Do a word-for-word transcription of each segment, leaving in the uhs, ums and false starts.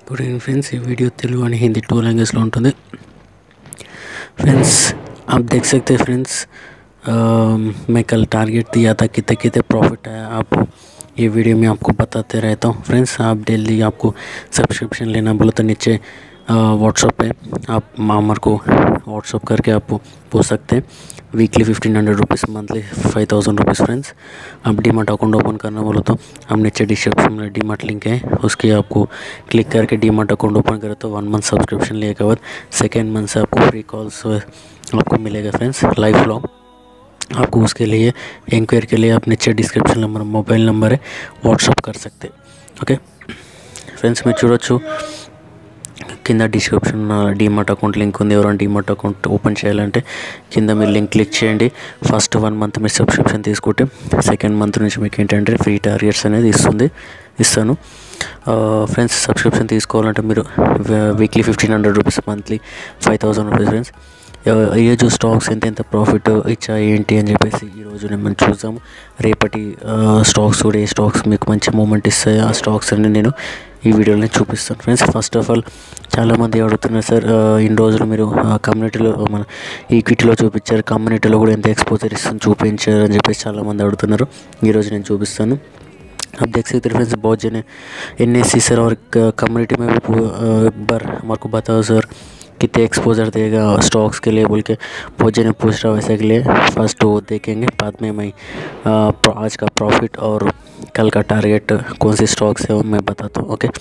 Good evening friends, ये video Telugu और Hindi to language में ఉంటుంది। फ्रेंड्स आप देख सकते हैं फ्रेंड्स, मैं कल टारगेट दिया था कितने कितने प्रॉफिट आया, आप ये वीडियो में आपको बताते रहता हूँ। फ्रेंड्स आप डेली आपको सब्सक्रिप्शन लेना बोलो तो नीचे व्हाट्सअप पे आप मामर को व्हाट्सअप करके आप पूछ सकते हैं। Weekly fifteen hundred rupees, monthly five thousand rupees. Friends आप डीमार्ट अकाउंट ओपन करना बोलो तो हम नीचे डिस्क्रिप्शन में डीमार्ट लिंक है, उसके आपको क्लिक करके डीमार्ट अकाउंट ओपन करें तो वन मंथ सब्सक्रिप्शन लेने के बाद सेकेंड मंथ से आपको फ्री कॉल्स आपको मिलेगा। फ्रेंड्स लाइफ लॉन्ग आपको उसके लिए इंक्वायरी के लिए आप नीचे डिस्क्रिप्शन नंबर मोबाइल नंबर है व्हाट्सअप कर सकते। ओके फ्रेंड्स मैं చూడొచ్చు కింద డిస్క్రిప్షన్ డీమార్ట్ అకౌంట్ లింక్ ఉంది। ఎవరైనా డీమార్ట్ అకౌంట్ ఓపెన్ చేయాలంటే కింద మీరు లింక్ క్లిక్ చేయండి। ఫస్ట్ వన్ మంత్ మీరు సబ్స్క్రిప్షన్ తీసుకుంటే సెకండ్ మంత్ నుంచి మీకు ఏంటంటే ఫ్రీ టార్గెట్స్ అనేది ఇస్తుంది ఇస్తాను। ఫ్రెండ్స్ సబ్స్క్రిప్షన్ తీసుకోవాలంటే మీరు weekly fifteen hundred rupees, monthly five thousand rupees. Friends ఈరోజు స్టాక్స్ ఎంత ఎంత ప్రాఫిట్ ఇచ్చా ఏంటి అని చెప్పేసి ఈరోజు నేను మనం చూద్దాము। రేపటి స్టాక్స్ కూడా ఏ స్టాక్స్ మీకు మంచి మూమెంట్ ఇస్తాయి ఆ స్టాక్స్ అన్ని నేను ఈ వీడియోలో చూపిస్తాను। ఫ్రెండ్స్ ఫస్ట్ ఆఫ్ ఆల్ చాలామంది అడుగుతున్నారు, సార్ ఇన్ని రోజులు మీరు కమ్యూనిటీలో మన ఈక్విటీలో చూపించారు, కమ్యూనిటీలో కూడా ఎంత ఎక్స్పోజర్ ఇస్తుంది చూపించారు అని చెప్పేసి చాలామంది అడుగుతున్నారు। ఈరోజు నేను చూపిస్తాను। आप देख सकते हैं फ्रेंड्स बहुत जने एन एस सी सर और कम्युनिटी में भी एक बार हमारे को बताओ सर कितने एक्सपोजर देगा स्टॉक्स के लिए बोल के बहुत जने पूछ रहा है। वैसे के लिए फर्स्ट वो देखेंगे, बाद में मैं आज का प्रॉफिट और कल का टारगेट कौन सी स्टॉक्स है वो मैं बताता हूँ। ओके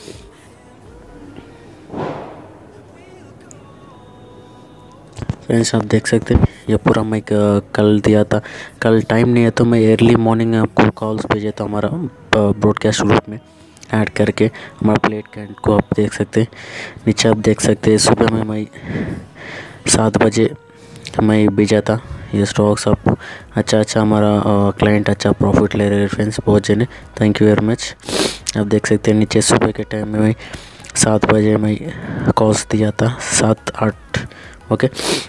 फ्रेंड्स आप देख सकते हैं ये पूरा मैं कल दिया था, कल टाइम नहीं है तो मैं अर्ली मॉर्निंग आपको कॉल्स भेजे था हमारा ब्रॉडकास्ट ग्रुप में ऐड करके। हमारा प्लेट कैंड को आप देख सकते हैं, नीचे आप देख सकते हैं सुबह में मैं सात बजे मैं भेजा था ये स्टॉक्स। आप अच्छा अच्छा हमारा क्लाइंट अच्छा प्रॉफिट ले रहे हैं फ्रेंड्स बहुत जने, थैंक यू वेरी मच। आप देख सकते हैं नीचे सुबह के टाइम में मैं सात बजे मैं कॉल्स दिया था, सात आठ। ओके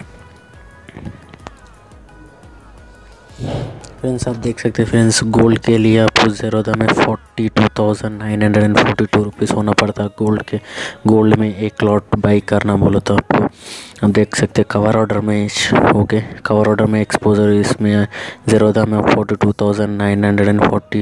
फ्रेंड्स आप देख सकते हैं फ्रेंड्स गोल्ड के लिए आपको ज़ेरोधा में forty two thousand nine hundred and forty two rupees होना पड़ता है गोल्ड के। गोल्ड में एक लॉट बाई करना बोलो तो आपको आप देख सकते हैं कवर ऑर्डर में ओके कवर ऑर्डर में एक्सपोजर इसमें ज़ेरोधा में forty two thousand nine hundred and forty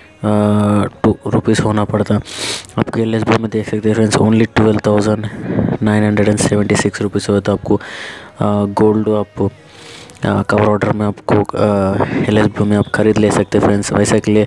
two rupees होना पड़ता। आपके एल एस बी में देख सकते हैं friends only twelve thousand nine hundred and seventy six rupees होता है। आपको गोल्ड आप कवर ऑर्डर में आपको एल एस बी में आप ख़रीद ले सकते हैं फ्रेंड्स। वैसे के लिए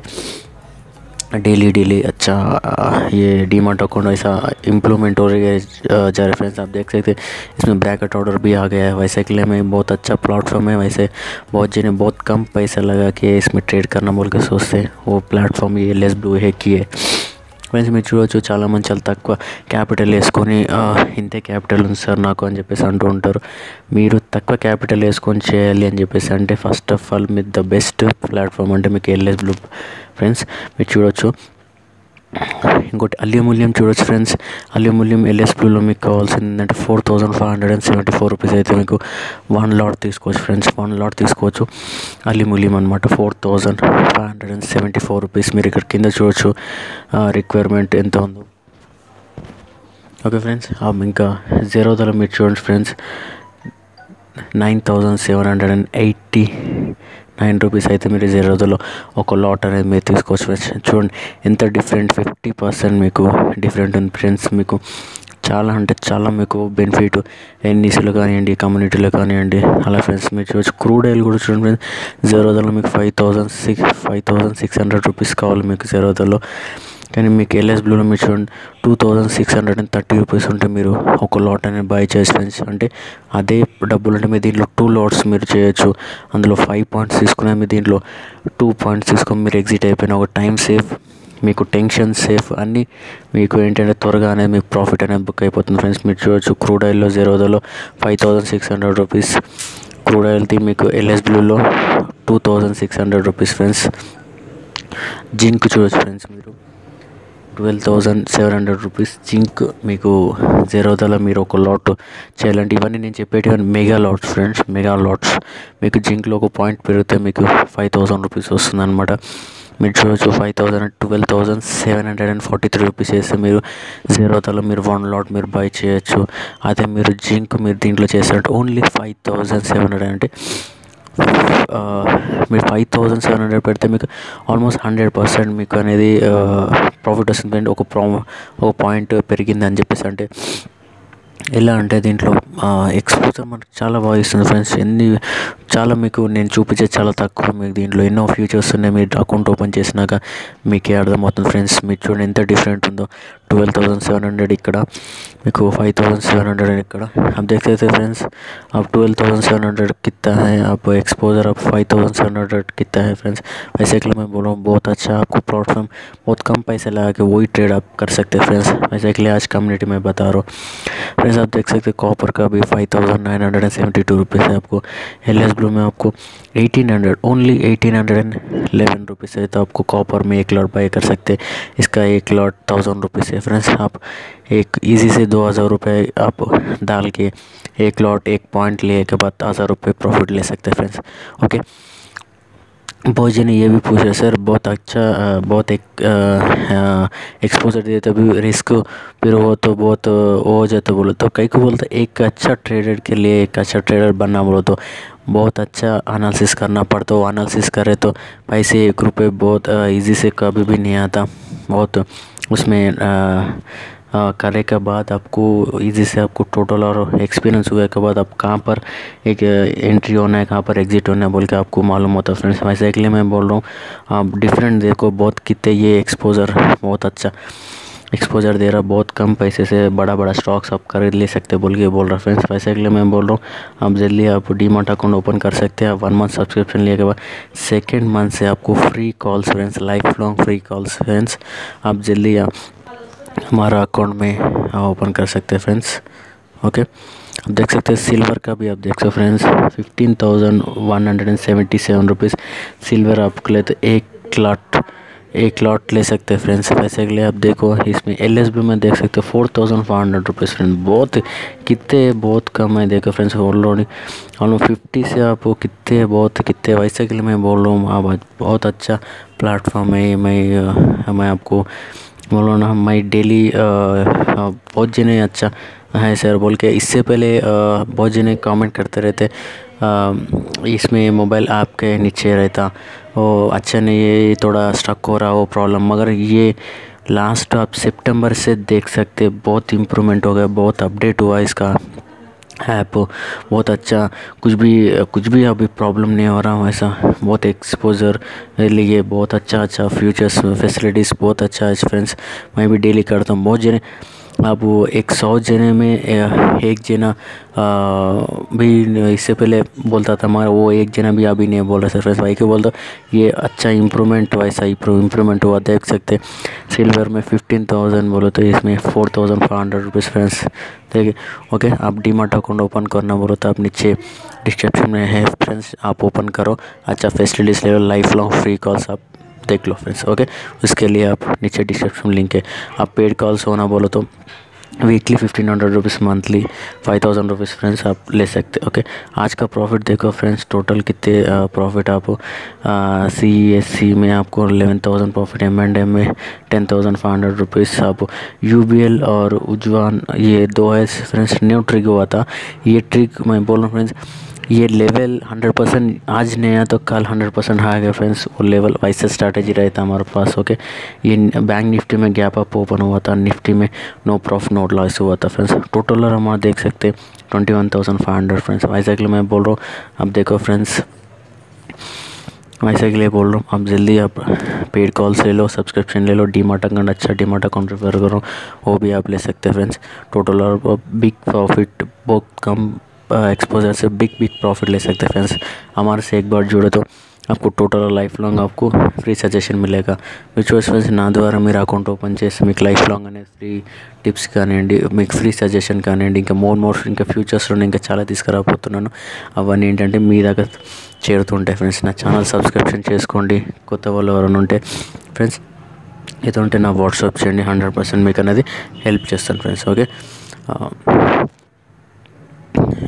डेली डेली अच्छा ये डीमार्ट अकाउंट ऐसा इम्प्रूवमेंट हो रही है जा रहे फ्रेंड्स। आप देख सकते हैं इसमें ब्रैकेट ऑर्डर भी आ गया है। वैसे के लिए मैं बहुत अच्छा प्लेटफॉर्म है। वैसे बहुत जिन्हें बहुत कम पैसा लगा के इसमें ट्रेड करना बोल के सोचते वो प्लेटफॉर्म ये एल एस बी है कि है। ఫ్రెండ్స్ మీరు చూడవచ్చు చాలామంది చాలా తక్కువ క్యాపిటల్ వేసుకొని ఇంతే క్యాపిటల్ ఉంది సార్ నాకు అని చెప్పేసి అంటూ ఉంటారు। మీరు తక్కువ క్యాపిటల్ వేసుకొని చేయాలి అని చెప్పేసి అంటే ఫస్ట్ ఆఫ్ ఆల్ మీరు ద బెస్ట్ ప్లాట్ఫామ్ అంటే మీకు ఎల్ ఎస్ బ్లూ ఫ్రెండ్స్ మీరు చూడవచ్చు। ఇంకోటి అల్యూమినియం చూడొచ్చు ఫ్రెండ్స్, అల్యూమినియం ఎల్ ఎస్ బ్లూలో మీకు కావాల్సింది ఏంటంటే four thousand five hundred and seventy four rupees అయితే మీకు వన్ లాట్ తీసుకోవచ్చు ఫ్రెండ్స్, వన్ లాట్ తీసుకోవచ్చు అల్యూమినియం అనమాట। Four thousand five hundred and seventy four rupees మీరు ఇక్కడ కింద చూడొచ్చు రిక్వైర్మెంట్ ఎంత ఉందో। ఓకే ఫ్రెండ్స్ ఇంకా జీరోధాలో మీరు చూడండి friends nine thousand seven hundred and eighty nine rupees అయితే మీరు జీరోధాలో ఒక లాట్ అనేది మీరు తీసుకోవచ్చు ఫ్రెండ్స్। చూడండి ఎంత డిఫరెంట్, ఫిఫ్టీ పర్సెంట్ మీకు డిఫరెంట్ ఉంది ఫ్రెండ్స్। మీకు చాలా అంటే చాలా మీకు బెనిఫిట్ ఎన్ఈసీలో కానివ్వండి కమ్యూనిటీలో కానివ్వండి అలా ఫ్రెండ్స్ మీరు చూడవచ్చు। క్రూడ్ ఆయిల్ కూడా చూడండి ఫ్రెండ్స్ జీరోధాలో మీకు five thousand six five thousand six hundred rupees కావాలి మీకు జీరోధాలో, కానీ మీకు ఎల్ ఎస్ బ్లూలో మీరు చూడండి two thousand six hundred and thirty rupees ఉంటే మీరు ఒక లాట్ అనేది బై చేయొచ్చు ఫ్రెండ్స్। అంటే అదే డబ్బులు అంటే మీరు దీంట్లో టూ లాట్స్ మీరు చేయొచ్చు, అందులో ఫైవ్ పాయింట్స్ తీసుకునే మీరు దీంట్లో టూ పాయింట్స్ తీసుకొని మీరు ఎగ్జిట్ అయిపోయిన ఒక టైం సేఫ్, మీకు టెన్షన్ సేఫ్, అన్నీ మీకు ఏంటంటే త్వరగా అనేది మీకు ప్రాఫిట్ అనేది బుక్ అయిపోతుంది ఫ్రెండ్స్। మీరు చూడవచ్చు క్రూడ్ ఆయిల్లో జీరోధాలో five thousand six hundred rupees, crude ఆయిల్ది మీకు ఎల్ ఎస్ బ్లూలో two thousand six hundred rupees friends. Zinc చూడవచ్చు ఫ్రెండ్స్ మీరు twelve thousand seven hundred rupees zinc మీకు జీరోధాలో మీరు ఒక లాట్ చేయాలంటే ఇవన్నీ నేను చెప్పేటివన్నీ mega lots friends, mega lots మీకు జింక్లో ఒక పాయింట్ పెరిగితే మీకు ఫైవ్ థౌజండ్ రూపీస్ వస్తుంది అనమాట। మీరు చూడొచ్చు five thousand twelve thousand seven hundred and forty three rupees వేస్తే మీరు జీరోదాలో మీరు వన్ లాట్ మీరు బై చేయొచ్చు. అదే మీరు జింక్ మీరు దీంట్లో చేసినట్టు only five thousand seven hundred అంటే మీరు ఫైవ్ థౌసండ్ సెవెన్ హండ్రెడ్ పెడితే మీకు ఆల్మోస్ట్ హండ్రెడ్ పర్సెంట్ మీకు అనేది ప్రాఫిట్ వస్తుంది. ఒక ప్రా ఒక పాయింట్ పెరిగింది అని చెప్పేసి. అంటే ఎలా అంటే దీంట్లో ఎక్స్పోజర్ మనకు చాలా బాగా ఇస్తుంది ఫ్రెండ్స్. ఎన్ని చాలా మీకు నేను చూపించే చాలా తక్కువ, మీకు దీంట్లో ఎన్నో ఫ్యూచర్స్ ఉన్నాయి. మీరు అకౌంట్ ఓపెన్ చేసినాక మీకే అర్థమవుతుంది ఫ్రెండ్స్. మీరు చూడండి ఎంత డిఫరెంట్ ఉందో. ट्वेल्व थाउजेंड सेवन हंड्रेड ఇక్కడ మీకు फाइव थाउजेंड सेवन हंड्रेड ఇక్కడ. आप देख सकते हैं फ्रेंड्स, अब ट्वेल्व थाउजेंड सेवन हंड्रेड कितना है, आप एक्सपोजर अब फाइव थाउजेंड सेवन हंड्रेड कितना है फ्रेंड्स. वैसे के लिए मैं बोल रहा हूँ बहुत अच्छा आपको प्लेटफॉर्म, बहुत कम पैसे लगा के वही ट्रेड आप कर सकते हैं फ्रेंड्स. वैसे के लिए आज कम्युनिटी में बता रहा हूँ फ्रेंड्स. आप देख सकते हैं कॉपर का भी five thousand nine hundred and seventy two rupees है. आपको एल एस ब्लू में आपको eighteen hundred only eighteen hundred and eleven rupees है. तो आपको कॉपर में एक लॉट बाई कर सकते हैं. इसका एक लॉट थाउजेंड रुपीज़ है फ्रेंड्स. आप एक इजी से दो हज़ार रुपये आप डाल के एक लॉट एक पॉइंट लिए के बाद हज़ार रुपये प्रॉफिट ले सकते हैं फ्रेंड्स. ओके, बहुत जने ये भी पूछ रहे सर बहुत अच्छा बहुत एक एक्सपोजर दिए तभी रिस्क फिर हो तो बहुत हो जाता बोलो तो कई को बोलते एक अच्छा ट्रेडर के लिए एक अच्छा ट्रेडर बनना बोलो तो बहुत अच्छा एनालिसिस करना पड़ता. वो एनालिसिस करे तो पैसे एक रुपये बहुत इजी से कभी भी नहीं आता. बहुत उसमें आ, करने के बाद आपको इजी से आपको टोटल और एक्सपीरियंस हुए के बाद आप कहाँ पर एक एंट्री होना है, कहाँ पर एग्जिट होना है बोल के आपको मालूम होता है फ्रेंड्स. वैसे इसलिए मैं बोल रहा हूँ आप डिफरेंट देखो. बहुत कितने ये एक्सपोजर बहुत अच्छा एक्सपोजर दे रहा, बहुत कम पैसे से बड़ा बड़ा स्टॉक्स आप खरीद ले सकते बोल के बोल रहा फ्रेंड्स. वैसे के लिए मैं बोल रहा हूँ आप जल्दी आप डीमैट अकाउंट ओपन कर सकते हैं. वन मंथ सब्सक्रिप्शन लिए के बाद सेकेंड मंथ से आपको free calls friends, life long free calls friends. आप जल्दी आप हमारा अकाउंट में ओपन कर सकते हैं फ्रेंड्स. ओके, आप देख सकते हैं सिल्वर का भी आप देख सकते हैं friends fifteen thousand one hundred and seventy seven rupees silver आपके लिए तो एक लॉट एक लॉट ले सकते हैं फ्रेंड्स. पैसे के लिए आप देखो इसमें एल एस बी में देख सकते हो four thousand five hundred rupees friends. बहुत कितने बहुत कम है देखो फ्रेंड्स. ऑलरेडी ऑलमोस्ट फिफ्टी से आपको कितने बहुत कितने. वैसे के लिए मैं बोल रहा हूँ आप बहुत अच्छा प्लेटफॉर्म है. मैं मैं आपको बोलो ना मैं डेली बहुत जने अच्छा है सर बोल के. इससे पहले बहुत जने कमेंट करते रहते इसमें मोबाइल ऐप के नीचे रहता वो अच्छा नहीं, ये थोड़ा स्टक हो रहा वो प्रॉब्लम. मगर ये लास्ट आप सितंबर से देख सकते बहुत इम्प्रूवमेंट हो गया, बहुत अपडेट हुआ इसका ऐप. बहुत अच्छा कुछ भी कुछ भी अभी प्रॉब्लम नहीं हो रहा वैसा. बहुत एक्सपोजर लिए बहुत अच्छा अच्छा फ्यूचर्स फैसिलिटीज़ बहुत अच्छा है फ्रेंड्स. मैं भी डेली करता हूँ. बहुत जने अब वो एक सौ जने में एक जना भी इससे पहले बोलता था मगर वो एक जना भी अभी नहीं बोल रहा सर फ्रेंड्स. भाई के बोलता ये अच्छा इम्प्रूवमेंट वैसा इम्प्रूवमेंट हुआ देख सकते. सिल्वर में फिफ्टीन थाउजेंड बोलो तो इसमें four thousand five hundred rupees friends. देखिए ओके, आप डीमैट अकाउंट ओपन करना बोलो तो आप नीचे डिस्क्रिप्शन में है फ्रेंड्स, आप ओपन करो. अच्छा फैसिलिटीज़ ले लो, लाइफ लॉन्ग फ्री कॉल्स आप देख लो फ्रेंड्स. ओके, उसके लिए आप नीचे डिस्क्रिप्शन लिंक है. आप पेड कॉल्स होना बोलो तो weekly fifteen hundred rupees, monthly five thousand rupees friends आप ले सकते. ओके, आज का प्रॉफिट देखो फ्रेंड्स. टोटल कितने प्रॉफिट आपको सी एस सी में आपको eleven thousand profit, M and M में ten thousand five hundred rupees. आप यू बी एल और उज्जवान ये दो है फ्रेंड्स. न्यू ट्रिक हुआ था. ये ट्रिक मैं बोल रहा हूँ फ्रेंड्स, ये लेवल हंड्रेड परसेंट आज नहीं आया तो कल हंड्रेड परसेंट आ गया फ्रेंड्स. वो लेवल वैसे स्ट्रैटेजी रहता हमारे पास. ओके, ये बैंक निफ्टी में गैप अप ओपन हुआ था, निफ्टी में नो प्रॉफिट नो लॉस हुआ था फ्रेंड्स. टोटल और हमारा देख सकते हैं twenty one thousand five hundred friends. वैसे के लिए मैं बोल रहा हूँ अब देखो फ्रेंड्स, वैसे के लिए बोल रहा हूँ आप जल्दी आप पेड कॉल्स ले लो, सब्सक्रिप्शन ले लो. डीमैट अकाउंट अच्छा डीमैट अकाउंट रेफर करो, वो भी आप ले सकते हैं फ्रेंड्स. टोटल और बिग प्रॉफिट बहुत कम एक्सपोजर से बिग बिग प्रॉफिट ले सकते हैं फ्रेंड्स. हमारे से एक बार जुड़े तो आपको टोटल लाइफ लॉन्ग आपको फ्री सजेशन मिलेगा. విచ్ ఫ్రెండ్స్ నా ద్వారా మీరు అకౌంట్ ఓపెన్ చేసి మీకు లైఫ్ లాంగ్ అనే ఫ్రీ టిప్స్ కానివ్వండి, మీకు ఫ్రీ సజెషన్ కానివ్వండి, ఇంకా మోర్ మోర్ ఇంకా ఫ్యూచర్స్లో ఇంకా చాలా తీసుకురాబోతున్నాను. అవన్నీ ఏంటంటే మీ దగ్గర చేరుతుంటాయి ఫ్రెండ్స్. నా ఛానల్ సబ్స్క్రిప్షన్ చేసుకోండి. కొత్త వాళ్ళు ఎవరైనా ఉంటే ఫ్రెండ్స్ ఏదో ఉంటే నా వాట్సాప్ చేయండి, హండ్రెడ్ పర్సెంట్ మీకు అనేది హెల్ప్ చేస్తాను ఫ్రెండ్స్. ఓకే,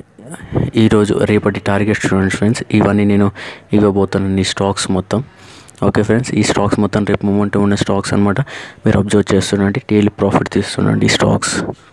ఈరోజు రేపటి టార్గెట్ స్టూడెంట్స్ ఫ్రెండ్స్ ఇవన్నీ నేను ఇవ్వబోతున్నాను. ఈ స్టాక్స్ మొత్తం ఓకే ఫ్రెండ్స్, ఈ స్టాక్స్ మొత్తం రేపు మొమెంటం ఉన్న స్టాక్స్ అనమాట. మీరు అబ్జర్వ్ చేస్తుండండి, డైలీ ప్రాఫిట్ తీస్తుండండి ఈ స్టాక్స్.